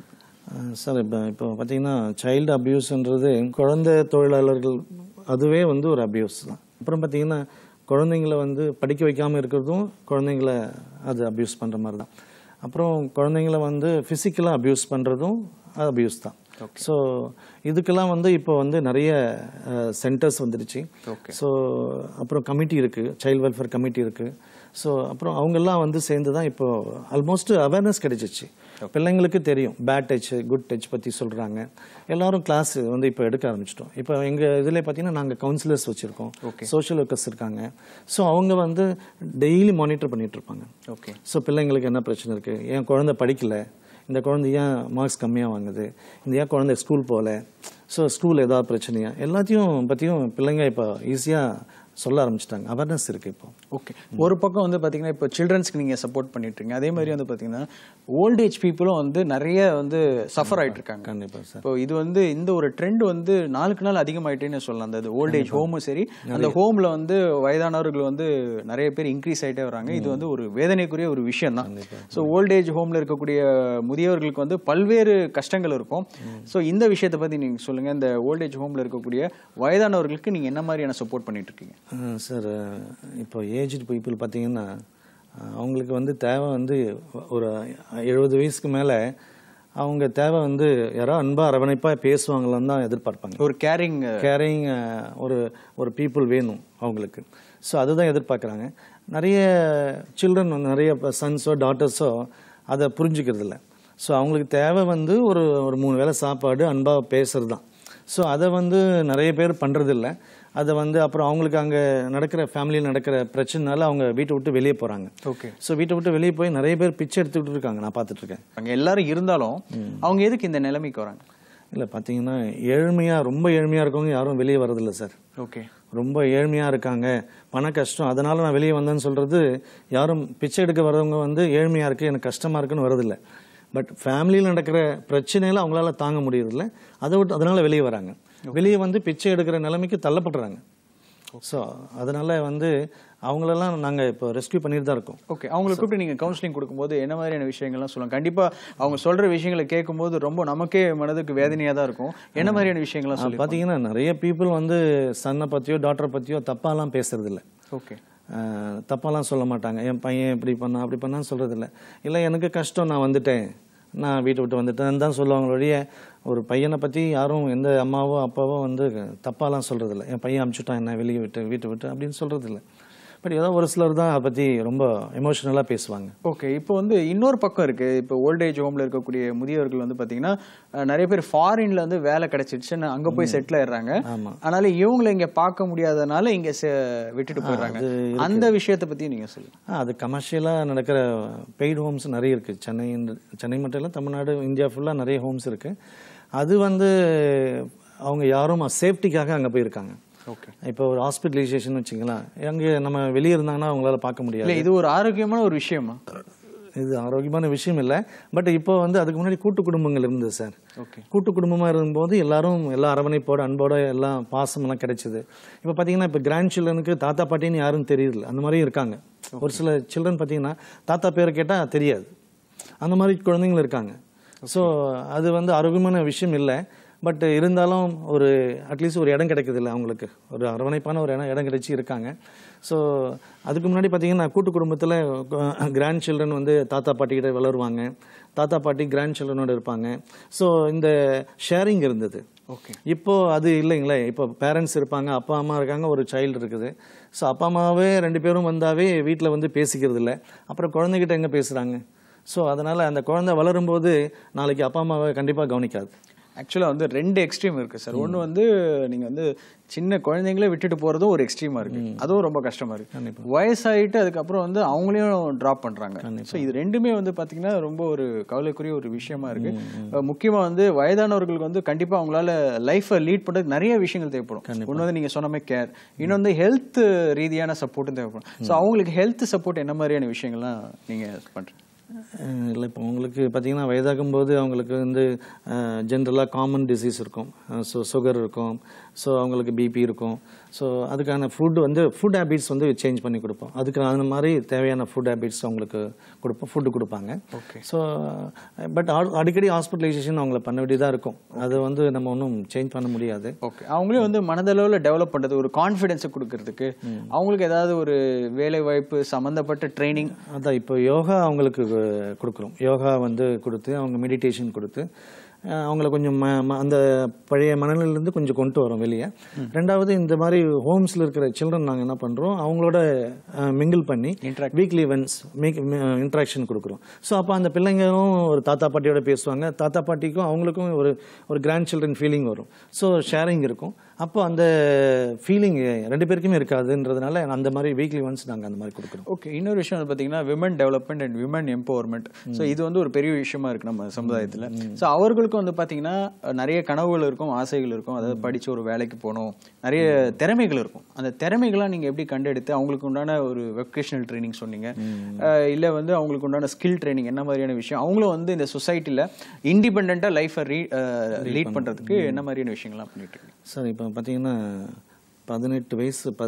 சார் இப்போ பார்த்தீங்கன்னா சைல்டு அப்யூஸ்ன்றது குழந்தை தொழிலாளர்கள் அதுவே வந்து ஒரு அப்யூஸ் தான். அப்புறம் பார்த்தீங்கன்னா குழந்தைங்கள வந்து படிக்க வைக்காமல் இருக்கிறதும் குழந்தைங்கள அது அப்யூஸ் பண்ணுற மாதிரி தான். அப்புறம் குழந்தைங்கள வந்து ஃபிசிக்கலாக அப்யூஸ் பண்ணுறதும் அது அப்யூஸ் தான். ஸோ இதுக்கெல்லாம் வந்து இப்போ வந்து நிறைய சென்டர்ஸ் வந்துடுச்சு. ஸோ அப்புறம் கமிட்டி இருக்குது, சைல்டு வெல்ஃபேர் கமிட்டி இருக்குது. ஸோ அப்புறம் அவங்கெல்லாம் வந்து சேர்ந்து தான் இப்போ ஆல்மோஸ்ட் அவேர்னஸ் கிடைச்சிச்சு. பிள்ளைங்களுக்கு தெரியும் பேட் டச் குட் டச் பற்றி சொல்கிறாங்க. எல்லாரும் கிளாஸ் வந்து இப்போ எடுக்க ஆரம்பிச்சிட்டோம். இப்போ எங்கள் இதில் பார்த்தீங்கன்னா நாங்கள் கவுன்சிலர்ஸ் வச்சுருக்கோம், சோஷியல் ஒர்க்கர்ஸ் இருக்காங்க. ஸோ அவங்க வந்து டெய்லி மானிட்டர் பண்ணிட்டு இருப்பாங்க. ஓகே, ஸோ பிள்ளைங்களுக்கு என்ன பிரச்சனை இருக்குது, என் குழந்தை படிக்கலை, இந்த குழந்தை ஏன் மார்க்ஸ் கம்மியாக வாங்குது, இந்த ஏன் குழந்தை ஸ்கூல் போகல, ஸோ ஸ்கூல் ஏதாவது பிரச்சனையா, எல்லாத்தையும் பற்றியும் பிள்ளைங்க இப்போ ஈஸியாக சொல்ல ஆரம்பிச்சிட்டாங்க. அவேர்னஸ் இருக்குது இப்போ. ஓகே, ஒரு பக்கம் வந்து பார்த்தீங்கன்னா இப்போ சில்ட்ரன்ஸ்க்கு நீங்கள் சப்போர்ட் பண்ணிட்டு இருக்கீங்க, அதே மாதிரி வந்து பார்த்தீங்கன்னா ஓல்ட் ஏஜ் பீப்புளும் வந்து நிறைய வந்து சஃபர் ஆகிட்டு இருக்காங்க. கண்டிப்பாக சார். இப்போ இது வந்து இந்த ஒரு ட்ரெண்ட் வந்து நாளுக்கு நாள் அதிகமாயிட்டேன்னு சொல்லலாம். அந்த ஓல்ட் ஏஜ் ஹோமும் சரி, அந்த ஹோமில் வந்து வயதானவர்கள் வந்து நிறைய பேர் இன்க்ரீஸ் ஆகிட்டே வராங்க. இது வந்து ஒரு வேதனைக்குரிய ஒரு விஷயம் தான். ஸோ ஓல்ட் ஏஜ் ஹோமில் இருக்கக்கூடிய முதியவர்களுக்கு வந்து பல்வேறு கஷ்டங்கள் இருக்கும். ஸோ இந்த விஷயத்தை பற்றி நீங்கள் சொல்லுங்கள். இந்த ஓல்ட் ஏஜ் ஹோமில் இருக்கக்கூடிய வயதானவர்களுக்கு நீங்கள் என்ன மாதிரியான சப்போர்ட் பண்ணிட்டு இருக்கீங்க? சார், இப்போ ஏஜ்டு பீப்புள் பார்த்தீங்கன்னா அவங்களுக்கு வந்து தேவை வந்து ஒரு 70 வயசுக்கு மேலே அவங்க தேவை வந்து யாரோ அன்பாக அரவணைப்பாக பேசுவாங்களான்னு தான் எதிர்பார்ப்பாங்க. ஒரு கேரிங் ஒரு பீப்புள் வேணும் அவங்களுக்கு. ஸோ அதுதான் எதிர்பார்க்குறாங்க. நிறைய சில்ட்ரன் வந்து நிறைய சன்ஸோ டாட்டர்ஸோ அதை புரிஞ்சுக்கிறது இல்லை. ஸோ அவங்களுக்கு தேவை வந்து ஒரு 3 வேளை சாப்பாடு, அன்பாக பேசுறது தான். ஸோ அதை வந்து நிறைய பேர் பண்ணுறதில்ல. அதை வந்து அப்புறம் அவங்களுக்கு அங்கே நடக்கிற ஃபேமிலியில் நடக்கிற பிரச்சனைனால அவங்க வீட்டை விட்டு வெளியே போகிறாங்க. ஓகே, ஸோ வீட்டை விட்டு வெளியே போய் நிறைய பேர் பிச்சை எடுத்துக்கிட்டு இருக்காங்க, நான் பார்த்துட்ருக்கேன். அங்கே எல்லாரும் இருந்தாலும் அவங்க எதுக்கு இந்த நிலைமைக்கு வராங்க? இல்லை, பார்த்தீங்கன்னா ரொம்ப ஏழ்மையாக இருக்கவங்க யாரும் வெளியே வரதில்லை சார். ஓகே, ரொம்ப ஏழ்மையாக இருக்காங்க, பண கஷ்டம், அதனால நான் வெளியே வந்தேன்னு சொல்கிறது யாரும் பிச்சை எடுக்க வரவங்க வந்து ஏழ்மையாக இருக்குது எனக்கு கஷ்டமாக இருக்குன்னு வரதில்லை. பட் ஃபேமிலியில் நடக்கிற பிரச்சனையில் அவங்களால தாங்க முடியறதில்ல, அதனால வெளியே வராங்க. வெளியே வந்து பிச்சை எடுக்கிற நிலைமைக்கு தள்ளப்படுறாங்க. ஸோ அதனால வந்து அவங்களெல்லாம் நாங்கள் இப்போ ரெஸ்கியூ பண்ணிட்டு தான் இருக்கோம். ஓகே, அவங்களுக்கு கூப்பிட்டு நீங்கள் கவுன்சிலிங் கொடுக்கும்போது என்ன மாதிரியான விஷயங்கள்லாம் சொல்லுவாங்க? கண்டிப்பாக அவங்க சொல்கிற விஷயங்களை கேட்கும்போது ரொம்ப நமக்கே மனதுக்கு வேதனையாக தான் இருக்கும். என்ன மாதிரியான விஷயங்கள்லாம் சொல்லி பார்த்தீங்கன்னா நிறைய பீப்புள் வந்து சன்னை பற்றியோ டாக்டரை பற்றியோ தப்பாலாம் பேசுறதில்ல. ஓகே, தப்பாலாம் சொல்ல மாட்டாங்க. என் பையன் இப்படி பண்ணா அப்படி பண்ணான்னு சொல்கிறதில்ல. இல்லை எனக்கு கஷ்டம், நான் வந்துட்டேன், நான் வீட்டை விட்டு வந்துட்டேன்னு தான் சொல்லுவாங்களுடைய. ஒரு பையனை பற்றி யாரும் எந்த அம்மாவோ அப்பாவோ வந்து தப்பாலாம் சொல்கிறதில்ல. என் பையன் அனுப்பிச்சுட்டான் என்ன வெளியே வீட்டை விட்டு அப்படின்னு சொல்கிறதில்ல. பட் ஏதோ ஒரு சிலர் தான் அதை பற்றி ரொம்ப எமோஷனலாக பேசுவாங்க. ஓகே, இப்போ வந்து இன்னொரு பக்கம் இருக்குது. இப்போ ஓல்டேஜ் ஹோமில் இருக்கக்கூடிய முதியவர்கள் வந்து பார்த்தீங்கன்னா நிறைய பேர் ஃபாரின்ல வந்து வேலை கிடைச்சிடுச்சுன்னு அங்கே போய் செட்டில் ஆயிடுறாங்க. அதனால இவங்களை இங்கே பார்க்க முடியாதனால இங்கே விட்டுட்டு போயிடுறாங்க. அந்த விஷயத்தை பற்றி நீங்கள் சொல்லுங்கள். அது கமர்ஷியலாக நடக்கிற பெய்டு ஹோம்ஸ் நிறைய இருக்குது. சென்னை மட்டும் இல்லை, தமிழ்நாடு, இந்தியா ஃபுல்லாக நிறைய ஹோம்ஸ் இருக்குது. அது வந்து அவங்க யாரும் சேஃப்டிக்காக அங்கே போயிருக்காங்க. ஓகே, இப்போ ஒரு ஹாஸ்பிட்டலைசேஷன் வச்சுக்கலாம், அங்கே நம்ம வெளியே இருந்தாங்கன்னா அவங்களால பார்க்க முடியாது. இது ஒரு ஆரோக்கியமான ஒரு விஷயமா? இது ஆரோக்கியமான விஷயம் இல்லை. பட் இப்போ வந்து அதுக்கு முன்னாடி கூட்டு குடும்பங்கள் இருந்தது சார். ஓகே, கூட்டு குடும்பமாக இருக்கும்போது எல்லா அரவணைப்போட அன்போட எல்லாம் பாசமெல்லாம் கிடைச்சிது. இப்போ பார்த்தீங்கன்னா இப்போ கிராண்ட் சில்ட்ரனுக்கு தாத்தா பாட்டின்னு யாரும் தெரியல, அந்த மாதிரியும் இருக்காங்க. ஒரு சில சில்ட்ரன் பார்த்தீங்கன்னா தாத்தா பேர் கேட்டால் தெரியாது, அந்த மாதிரி குழந்தைங்களும் இருக்காங்க. ஸோ அது வந்து ஆரோக்கியமான விஷயம் இல்லை. பட் இருந்தாலும் ஒரு அட்லீஸ்ட் ஒரு இடம் கிடைக்குது இல்லை அவங்களுக்கு, ஒரு அரவணைப்பான ஒரு இடம் கிடைச்சி இருக்காங்க. ஸோ அதுக்கு முன்னாடி பார்த்தீங்கன்னா கூட்டு குடும்பத்தில் கிராண்ட் சில்ட்ரன் வந்து தாத்தா பாட்டிக்கிட்ட வளருவாங்க, தாத்தா பாட்டி கிராண்ட் சில்ட்ரனோட இருப்பாங்க. ஸோ இந்த ஷேரிங் இருந்தது. ஓகே, இப்போ அது இல்லைங்களே. இப்போ பேரண்ட்ஸ் இருப்பாங்க, அப்பா அம்மா இருக்காங்க, ஒரு சைல்டு இருக்குது. ஸோ அப்பா அம்மாவே 2 பேரும் வந்தாவே வீட்டில் வந்து பேசிக்கிறது இல்லை, அப்புறம் குழந்தைகிட்ட எங்கே பேசுகிறாங்க? ஸோ அதனால் அந்த குழந்தை வளரும்போது நாளைக்கு அப்பா அம்மாவை கண்டிப்பாக கவனிக்காது. ஆக்சுவலாக வந்து 2 எக்ஸ்ட்ரீம் இருக்குது சார். ஒன்று வந்து நீங்கள் வந்து சின்ன குழந்தைங்களே விட்டுட்டு போகிறதும் ஒரு எக்ஸ்ட்ரீமாக இருக்குது, அதுவும் ரொம்ப கஷ்டமாக இருக்குது. வயசாகிட்டு அதுக்கப்புறம் வந்து அவங்களையும் ட்ராப் பண்ணுறாங்க. ஸோ இது ரெண்டுமே வந்து பார்த்தீங்கன்னா ரொம்ப ஒரு கவலைக்குரிய ஒரு விஷயமா இருக்குது. முக்கியமாக வந்து வயதானவர்களுக்கு வந்து கண்டிப்பாக அவங்களால லைஃப்பை லீட் பண்ணுறதுக்கு நிறைய விஷயங்கள் தேவைப்படும். ஒன்று வந்து நீங்கள் சொன்ன மாதிரி கேர், இன்னொன்று வந்து ஹெல்த் ரீதியான சப்போர்ட்டும் தேவைப்படும். ஸோ அவங்களுக்கு ஹெல்த் சப்போர்ட் என்ன மாதிரியான விஷயங்கள்லாம் நீங்கள் பண்ணுறீங்க? இல்லை இப்போ அவங்களுக்கு பார்த்தீங்கன்னா வயதாகும்போது அவங்களுக்கு வந்து ஜென்ரலாக காமன் டிசீஸ் இருக்கும். ஸோ சுகர் இருக்கும், ஸோ அவங்களுக்கு பிபி இருக்கும். ஸோ அதுக்கான ஃபுட் ஹேபிட்ஸ் வந்து சேஞ்ச் பண்ணி கொடுப்போம். அதுக்கு அந்த மாதிரி தேவையான ஃபுட் ஹேபிட்ஸ் அவங்களுக்கு ஃபுட்டு கொடுப்பாங்க. ஓகே. ஸோ பட் அடிக்கடி ஹாஸ்பிட்டலைசேஷன் அவங்கள பண்ண வேண்டியதாக இருக்கும். அதை வந்து நம்ம ஒன்றும் சேஞ்ச் பண்ண முடியாது. ஓகே. அவங்களே வந்து மனதளவில் டெவலப் பண்ணுறது, ஒரு கான்ஃபிடென்ஸை கொடுக்கறதுக்கு அவங்களுக்கு ஏதாவது ஒரு வேலை வாய்ப்பு சம்மந்தப்பட்ட ட்ரைனிங்? அதான் இப்போ யோகா அவங்களுக்கு கொடுக்குறோம். யோகா வந்து கொடுத்து அவங்க மெடிடேஷன் கொடுத்து அவங்கள கொஞ்சம் அந்த பழைய மனநிலையிலேருந்து கொஞ்சம் கொண்டு வரோம் வெளியே. ரெண்டாவது இந்த மாதிரி ஹோம்ஸில் இருக்கிற சில்ட்ரன் நாங்கள் என்ன பண்ணுறோம், அவங்களோட மிங்கிள் பண்ணி வீக்லி ஒன்ஸ் இன்ட்ராக்ஷன் கொடுக்குறோம். ஸோ அப்போ அந்த பிள்ளைங்களும் ஒரு தாத்தா பாட்டியோட பேசுவாங்க. தாத்தா பாட்டிக்கும் அவங்களுக்கும் ஒரு கிராண்ட் சில்ட்ரன் ஃபீலிங் வரும். ஸோ ஷேரிங் இருக்கும். அப்போ அந்த ஃபீலிங் 2 பேருக்குமே இருக்காதுன்றதுனால அந்த மாதிரி வீக்லி ஒன்ஸ் நாங்கள் அந்த மாதிரி கொடுக்குறோம். ஓகே. இன்னொரு விஷயம் வந்து பார்த்தீங்கன்னா women development and women empowerment. So இது வந்து ஒரு பெரிய விஷயமா இருக்கு நம்ம சமுதாயத்தில். ஸோ அவர்களுக்கும் வந்து பார்த்தீங்கன்னா நிறைய கனவுகள் இருக்கும், ஆசைகள் இருக்கும். அதாவது படித்து ஒரு வேலைக்கு போகணும், நிறைய திறமைகள் இருக்கும். அந்த திறமைகள்லாம் நீங்கள் எப்படி கண்டெடுத்து அவங்களுக்கு உண்டான ஒரு வெக்கேஷனல் ட்ரைனிங் சொன்னீங்க, இல்லை வந்து அவங்களுக்கு உண்டான ஸ்கில் ட்ரைனிங், என்ன மாதிரியான விஷயம் அவங்களும் வந்து இந்த சொசைட்டியில் இண்டிபெண்ட்டாக லைஃப்பை லீட் பண்ணுறதுக்கு என்ன மாதிரியான விஷயங்கள்லாம் பண்ணிட்டு இருக்கீங்க? சார் இப்போ பார்த்தீங்கன்னா 17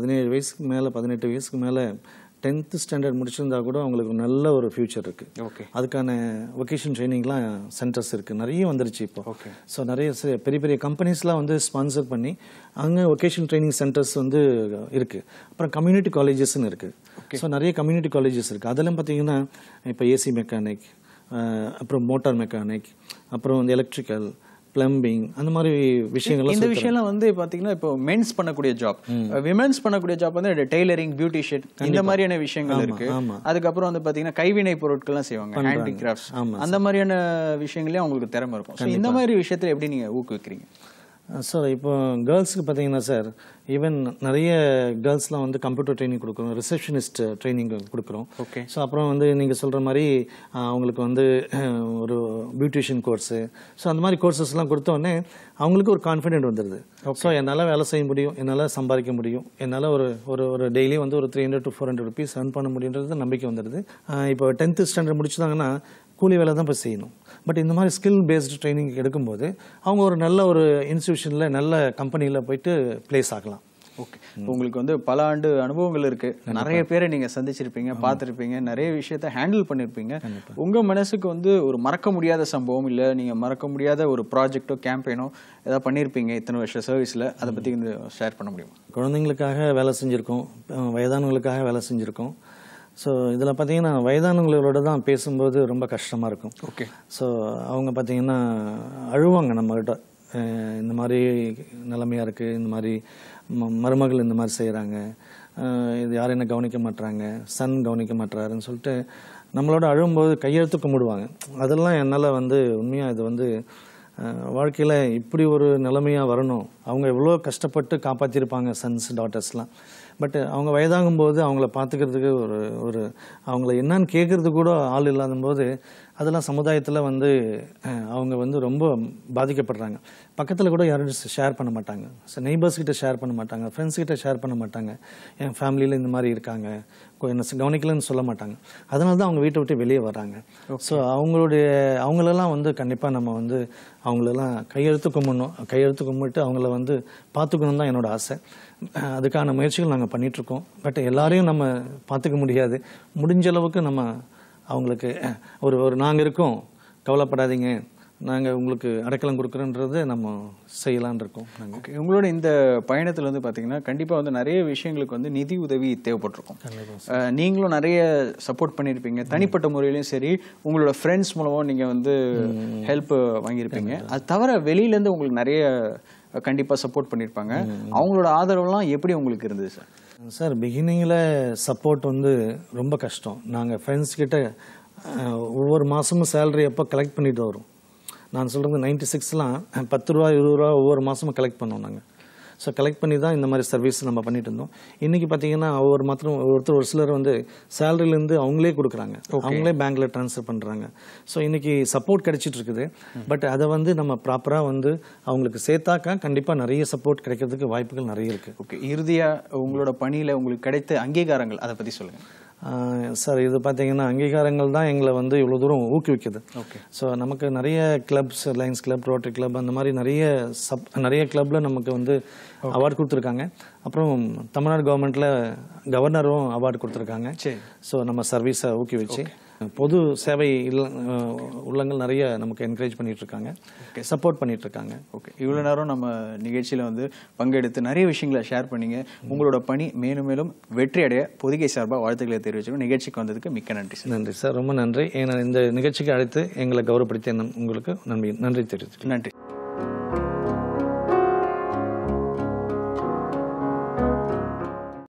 வயசுக்கு மேலே 10th ஸ்டாண்டர்ட் முடிச்சிருந்தா கூட அவங்களுக்கு நல்ல ஒரு ஃபியூச்சர் இருக்குது. ஓகே. அதுக்கான வொகேஷன் ட்ரைனிங்லாம் சென்டர்ஸ் இருக்குது, நிறைய வந்துருச்சு இப்போ. ஓகே. ஸோ நிறைய பெரிய பெரிய கம்பெனிஸ்லாம் வந்து ஸ்பான்சர் பண்ணி அங்கே வொகேஷன் ட்ரைனிங் சென்டர்ஸ் வந்து இருக்குது. அப்புறம் கம்யூனிட்டி காலேஜஸ்ன்னு இருக்குது. ஸோ நிறைய கம்யூனிட்டி காலேஜஸ் இருக்குது. அதெல்லாம் பார்த்தீங்கன்னா இப்போ ஏசி மெக்கானிக், அப்புறம் மோட்டார் மெக்கானிக், அப்புறம் வந்து எலக்ட்ரிக்கல், பிளம்பிங், அந்த மாதிரி விஷயங்கள். இந்த விஷயம்லாம் வந்து பாத்தீங்கன்னா இப்போ மென்ஸ் பண்ணக்கூடிய ஜாப், விமென்ஸ் பண்ணக்கூடிய ஜாப் வந்து டெய்லரிங், பியூட்டிஷியன், இந்த மாதிரியான விஷயங்கள் இருக்கு. அதுக்கப்புறம் வந்து பாத்தீங்கன்னா கைவினை பொருட்கள்லாம் செய்வாங்க, ஹேண்டிகிராஃப்ட்ஸ், அந்த மாதிரியான விஷயங்களையும் அவங்களுக்கு திறமை இருக்கும். இந்த மாதிரி விஷயத்துல எப்படி நீங்க ஊக்குவிக்கிறீங்க? சார் இப்போ கேர்ள்ஸுக்கு பார்த்தீங்கன்னா சார், ஈவன் நிறைய கேர்ள்ஸ்லாம் வந்து கம்ப்யூட்டர் ட்ரைனிங் கொடுக்குறோம், ரிசப்ஷனிஸ்ட் ட்ரைனிங் கொடுக்குறோம். ஓகே. ஸோ அப்புறம் வந்து நீங்கள் சொல்கிற மாதிரி அவங்களுக்கு வந்து ஒரு பியூட்டிஷியன் கோர்ஸு, ஸோ அந்த மாதிரி கோர்சஸ்லாம் கொடுத்தோடனே அவங்களுக்கு ஒரு கான்ஃபிடென்ட் வந்துடுது. ஸோ என்னால் வேலை செய்ய முடியும், என்னால் சம்பாதிக்க முடியும், என்னால் ஒரு டெய்லி வந்து ஒரு 300 to 400 rupees earn பண்ண முடியுன்றது நம்பிக்கை வந்துடுது. இப்போ 10th ஸ்டாண்டர்ட் முடிச்சுட்டாங்கன்னா கூலி வேலை தான் போய் செய்யணும். பட் இந்த மாதிரி ஸ்கில் பேஸ்டு ட்ரைனிங் எடுக்கும்போது அவங்க ஒரு நல்ல ஒரு இன்ஸ்டிடியூஷனில், நல்ல கம்பெனியில் போயிட்டு பிளேஸ் ஆகலாம். ஓகே. உங்களுக்கு வந்து பல ஆண்டு அனுபவங்கள் இருக்கு, நிறைய பேரை நீங்க சந்திச்சிருப்பீங்க, பார்த்துருப்பீங்க, நிறைய விஷயத்த ஹேண்டில் பண்ணிருப்பீங்க. உங்க மனசுக்கு வந்து ஒரு மறக்க முடியாத சம்பவம், இல்லை நீங்க மறக்க முடியாத ஒரு ப்ராஜெக்டோ கேம்பெயினோ ஏதாவது பண்ணியிருப்பீங்க இத்தனை வருஷம் சர்வீஸில், அதை பற்றி ஷேர் பண்ண முடியுமா? குழந்தைங்களுக்காக வேலை செஞ்சுருக்கோம், வயதானவங்களுக்காக வேலை செஞ்சுருக்கோம். ஸோ இதில் பார்த்தீங்கன்னா வயதானவங்களோட தான் பேசும்போது ரொம்ப கஷ்டமாக இருக்கும். ஓகே. ஸோ அவங்க பார்த்தீங்கன்னா அழுவாங்க நம்மகிட்ட, இந்த மாதிரி நிலைமையாக இருக்குது, இந்த மாதிரி மருமகள் இந்த மாதிரி செய்கிறாங்க, இது யாரும் என்ன கவனிக்க மாட்டுறாங்க, சன் கவனிக்க மாட்டுறாருன்னு சொல்லிட்டு நம்மளோட அழும்போது கையெழுத்து கும்பிடுவாங்க. அதெல்லாம் என்னால் வந்து உண்மையாக இது வந்து வாழ்க்கையில் இப்படி ஒரு நிலைமையாக வரணும். அவங்க எவ்வளோ கஷ்டப்பட்டு காப்பாற்றிருப்பாங்க சன்ஸ், டாட்டர்ஸ்லாம். பட் அவங்க வயதாகும்போது அவங்கள பார்த்துக்கிறதுக்கு ஒரு அவங்கள என்னன்னு கேட்குறது கூட ஆள் இல்லாத போது அதெல்லாம் சமுதாயத்தில் வந்து அவங்க வந்து ரொம்ப பாதிக்கப்படுறாங்க. பக்கத்தில் கூட யாரும் ஷேர் பண்ண மாட்டாங்க, நெய்பர்ஸ் கிட்ட ஷேர் பண்ண மாட்டாங்க, ஃப்ரெண்ட்ஸ் கிட்ட ஷேர் பண்ண மாட்டாங்க. என் ஃபேமிலியில் இந்த மாதிரி இருக்காங்க, என்ன கவனிக்கலன்னு சொல்ல மாட்டாங்க. அதனால தான் அவங்க வீட்டை விட்டு வெளியே வராங்க. ஸோ அவங்களெல்லாம் வந்து கண்டிப்பாக நம்ம வந்து அவங்களெல்லாம் கையெழுத்து கும்பிட்டு அவங்கள வந்து பார்த்துக்கணும் தான் என்னோட ஆசை. அதுக்கான முயற்சிகள் நாங்கள் பண்ணிகிட்ருக்கோம். பட் எல்லாரையும் நம்ம பார்த்துக்க முடியாது. முடிஞ்ச அளவுக்கு நம்ம அவங்களுக்கு ஒரு நாங்கள் இருக்கோம், கவலைப்படாதீங்க, நாங்கள் உங்களுக்கு அடைக்கலம் கொடுக்குறோன்றது நம்ம செய்யலான் இருக்கோம். ஓகே. உங்களோட இந்த பயணத்தில் வந்து பார்த்தீங்கன்னா கண்டிப்பாக வந்து நிறைய விஷயங்களுக்கு வந்து நிதி உதவி தேவைப்பட்டிருக்கும். நீங்களும் நிறைய சப்போர்ட் பண்ணியிருப்பீங்க, தனிப்பட்ட முறையிலையும் சரி, உங்களோட ஃப்ரெண்ட்ஸ் மூலமாக நீங்கள் வந்து ஹெல்ப் வாங்கியிருப்பீங்க. அது தவிர வெளியிலேருந்து உங்களுக்கு நிறைய கண்டிப்பாக சப்போர்ட் பண்ணியிருப்பாங்க. அவங்களோட ஆதரவுலாம் எப்படி உங்களுக்கு இருந்தது சார்? சார் பிகினிங்கில் சப்போர்ட் வந்து ரொம்ப கஷ்டம். நாங்கள் ஃப்ரெண்ட்ஸ் கிட்ட ஒவ்வொரு மாதமும் சேலரி எப்போ கலெக்ட் பண்ணிட்டு வரும். நான் சொல்கிறது 96லாம் 10 ரூபா 20 ரூபா ஒவ்வொரு மாதமும் கலெக்ட் பண்ணோம் நாங்கள். ஸோ கலெக்ட் பண்ணி தான் இந்த மாதிரி சர்வீஸ் நம்ம பண்ணிட்டு இருந்தோம். இன்றைக்கி பார்த்தீங்கன்னா ஒரு சிலர் வந்து சேலரியிலேருந்து அவங்களே கொடுக்குறாங்க, அவங்களே பேங்க்கில் ட்ரான்ஸ்ஃபர் பண்ணுறாங்க. ஸோ இன்றைக்கி சப்போர்ட் கிடைச்சிட்டு இருக்குது. பட் அதை வந்து நம்ம ப்ராப்பராக வந்து அவங்களுக்கு சேர்த்தாக்கா கண்டிப்பாக நிறைய சப்போர்ட் கிடைக்கிறதுக்கு வாய்ப்புகள் நிறைய இருக்குது. ஓகே. இறுதியாக உங்களோட பணியில் உங்களுக்கு கிடைத்த அங்கீகாரங்கள் அதை பற்றி சொல்லுங்கள். சார் இது பார்த்தீங்கன்னா அங்கீகாரங்கள் தான் எங்களை வந்து இவ்வளோ தூரம் ஊக்குவிக்குது. ஓகே. ஸோ நமக்கு நிறைய clubs, lions club, rotary club, அந்த மாதிரி நிறைய கிளப்பில் நமக்கு வந்து அவார்டு கொடுத்துருக்காங்க. அப்புறம் தமிழ்நாடு கவர்மெண்ட்டில் கவர்னரும் அவார்டு கொடுத்துருக்காங்க. சரி. ஸோ நம்ம சர்வீஸை ஊக்குவிச்சு பொது சேவை உள்ளங்கள் நிறைய நமக்கு என்கரேஜ் பண்ணிட்டு இருக்காங்க, சப்போர்ட் பண்ணிட்டு இருக்காங்க. ஓகே. இவ்வளோ நேரம் நம்ம நிகழ்ச்சியில் வந்து பங்கெடுத்து நிறைய விஷயங்களை ஷேர் பண்ணீங்க. உங்களோட பணி மேலும் மேலும் வெற்றி அடைய பொதிகை சார்பாக வாழ்த்துக்களை தெரிவிச்சிருக்கோம். நிகழ்ச்சிக்கு வந்ததுக்கு மிக்க நன்றி சார். நன்றி சார், ரொம்ப நன்றி. இந்த நிகழ்ச்சிக்கு அழைத்து எங்களை கௌரவப்படுத்திய உங்களுக்கு நன்றி தெரிவித்துக்கிறேன். நன்றி.